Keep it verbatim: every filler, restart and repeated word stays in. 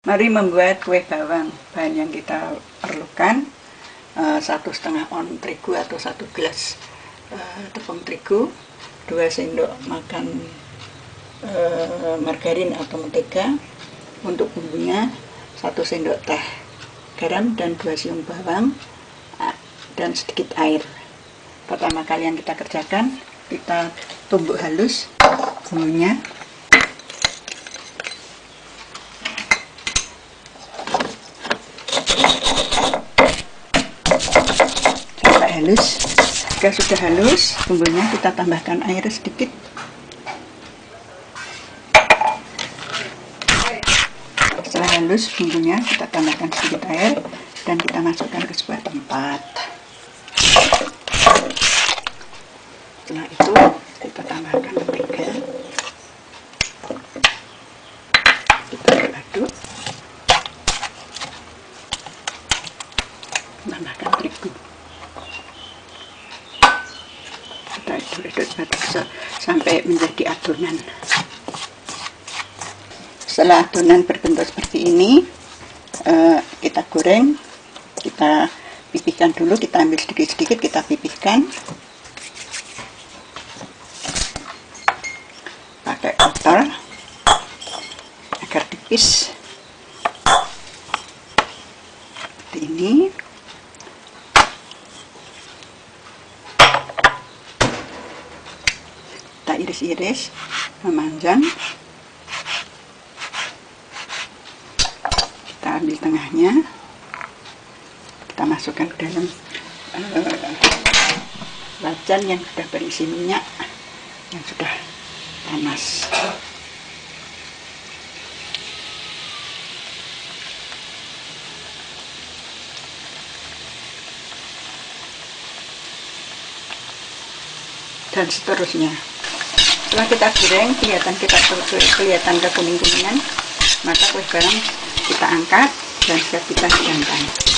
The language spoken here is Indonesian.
Mari membuat kue bawang. Bahan yang kita perlukan uh, satu setengah on terigu atau satu gelas uh, tepung terigu, dua sendok makan uh, margarin atau mentega. Untuk bumbunya satu sendok teh garam dan dua siung bawang uh, dan sedikit air. Pertama kali yang kita kerjakan, kita tumbuk halus bumbunya. Halus. Jika sudah halus bumbunya, kita tambahkan air sedikit. Setelah halus bumbunya, kita tambahkan sedikit air dan kita masukkan ke sebuah tempat. Setelah itu kita tambahkan mentega, kita aduk, tambahkan terigu. Kita aduk-aduk sampai menjadi adonan. Setelah adonan berbentuk seperti ini, eh, kita goreng, kita pipihkan dulu, kita ambil sedikit-sedikit, kita pipihkan pakai kotor agar tipis seperti ini. Kita iris-iris memanjang, kita ambil tengahnya, kita masukkan ke dalam uh, wajan yang sudah berisi minyak yang sudah panas. Dan seterusnya. Setelah kita goreng, kelihatan kita kelihatan kekuning-kuningan, maka kue bawang kita angkat dan siap kita hidangkan.